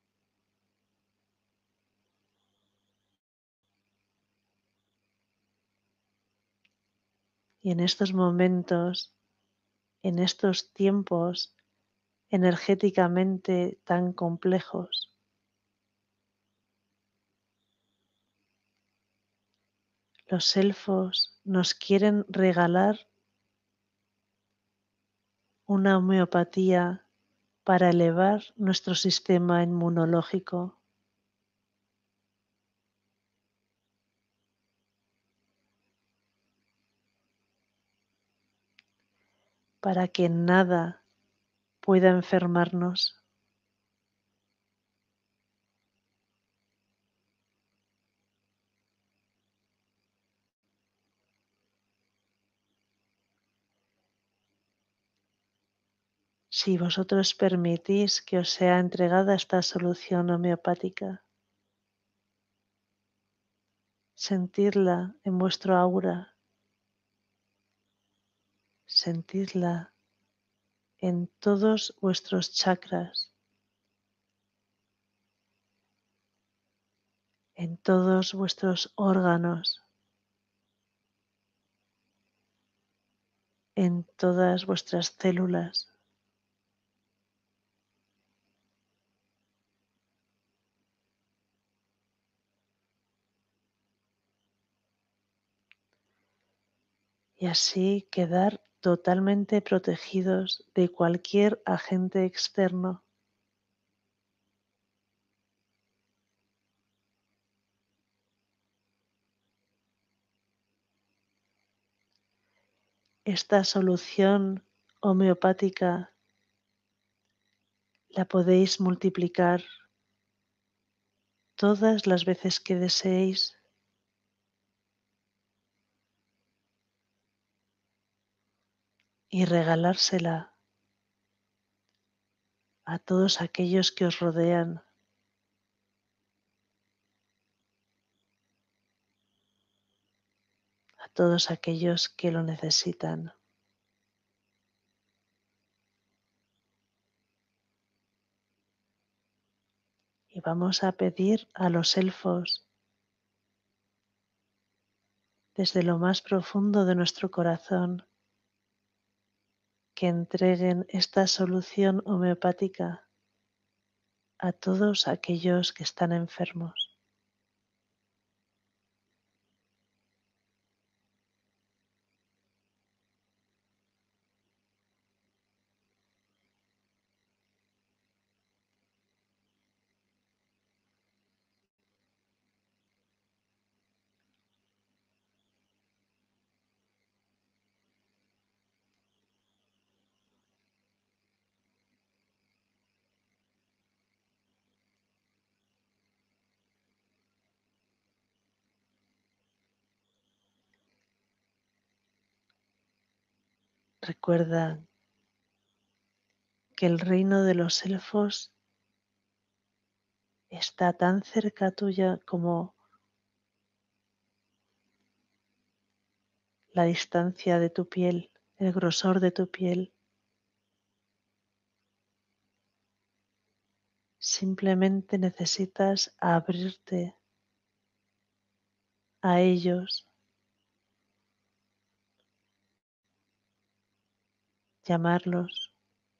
Y en estos momentos, en estos tiempos energéticamente tan complejos, los elfos nos quieren regalar una homeopatía para elevar nuestro sistema inmunológico, para que nada pueda enfermarnos. Si vosotros permitís que os sea entregada esta solución homeopática, sentidla en vuestro aura, sentidla en todos vuestros chakras, en todos vuestros órganos, en todas vuestras células. Y así quedar totalmente protegidos de cualquier agente externo. Esta solución homeopática la podéis multiplicar todas las veces que deseéis y regalársela a todos aquellos que os rodean, a todos aquellos que lo necesitan. Y vamos a pedir a los elfos desde lo más profundo de nuestro corazón que entreguen esta solución homeopática a todos aquellos que están enfermos. Recuerda que el reino de los elfos está tan cerca tuya como la distancia de tu piel, el grosor de tu piel. Simplemente necesitas abrirte a ellos, llamarlos,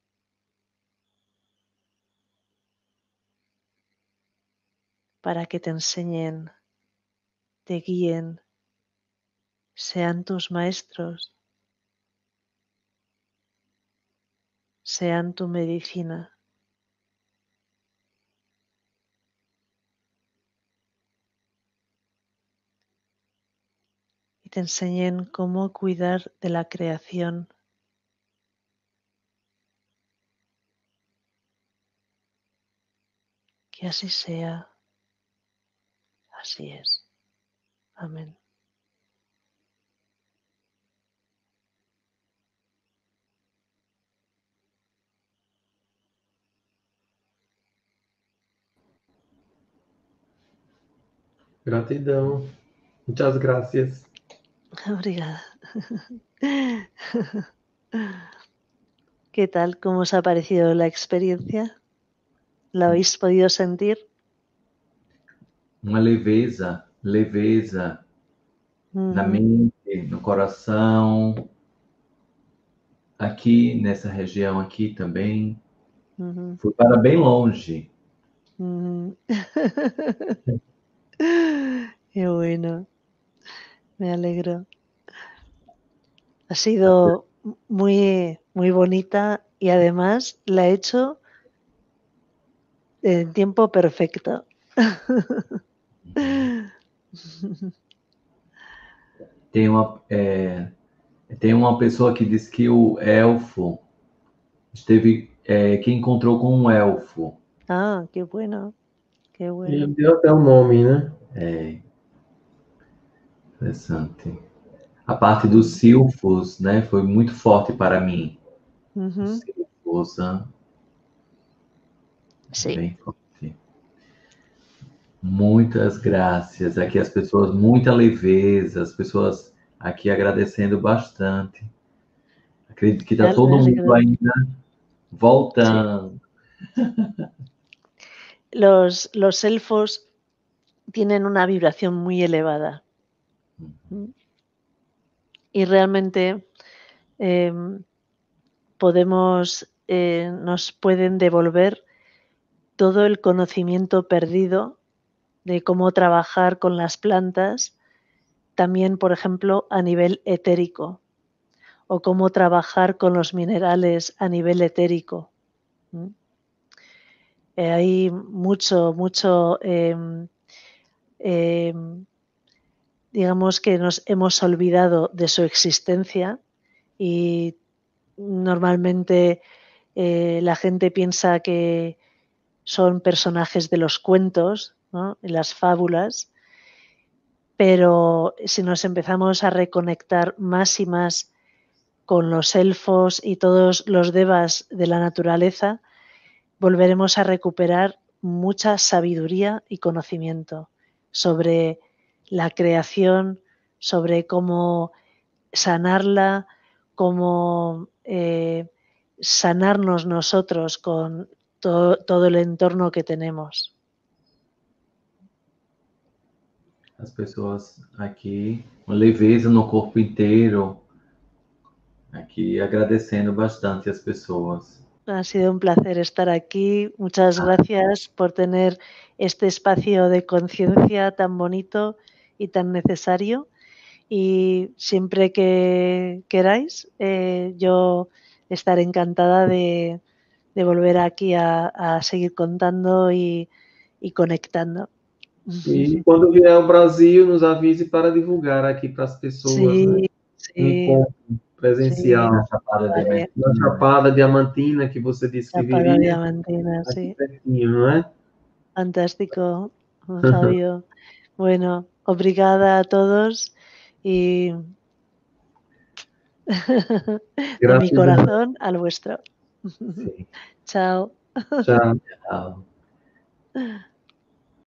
para que te enseñen, te guíen, sean tus maestros, sean tu medicina. Y te enseñen cómo cuidar de la creación. Que así sea, así es. Amén. Gratidão. Muchas gracias. Obrigada. ¿Qué tal? ¿Cómo os ha parecido la experiencia? ¿La habéis podido sentir? Uma leveza, leveza na mente, no coração, aqui nessa região aqui também. Fui para bem longe. Qué bueno, me alegro. Ha sido muy, muy bonita y además la he hecho en tiempo perfecto. Tem uma pessoa que diz que o elfo que encontrou com um elfo. Ah, qué bueno, qué bueno. Ele deu até o nome, né? É interessante. A parte dos silfos, né, foi muito forte para mim. Os silfos, Sí. bem forte. Muitas graças. Aqui as pessoas, muita leveza, as pessoas aqui agradecendo bastante. Acredito que está todo mundo ainda voltando. Sí. Los elfos tienen una vibración muy elevada y realmente nos pueden devolver todo el conocimiento perdido de cómo trabajar con las plantas, también, por ejemplo, a nivel etérico, o cómo trabajar con los minerales a nivel etérico. Hay mucho, digamos que nos hemos olvidado de su existencia y normalmente la gente piensa que son personajes de los cuentos, ¿no? En las fábulas, pero si nos empezamos a reconectar más y más con los elfos y todos los devas de la naturaleza, volveremos a recuperar mucha sabiduría y conocimiento sobre la creación, sobre cómo sanarla, cómo sanarnos nosotros con todo el entorno que tenemos. As pessoas aqui, uma leveza no corpo inteiro, Aqui agradecendo bastante as pessoas. Ha sido un placer estar aquí. Muchas gracias por tener este espacio de conciencia tan bonito y tan necesario. Y siempre que queráis, yo estaré encantada de volver aquí a seguir contando y conectando. E quando vier ao Brasil, nos avise para divulgar aqui para as pessoas, né? Um encontro presencial. Na Chapada Diamantina, que você disse que Chapada viria. Diamantina, Aqui sí. pertinho, não é? Fantástico, Fabio. Bueno, obrigada a todos y de mi corazón al vuestro. Sí. Chao. Chao. Chao.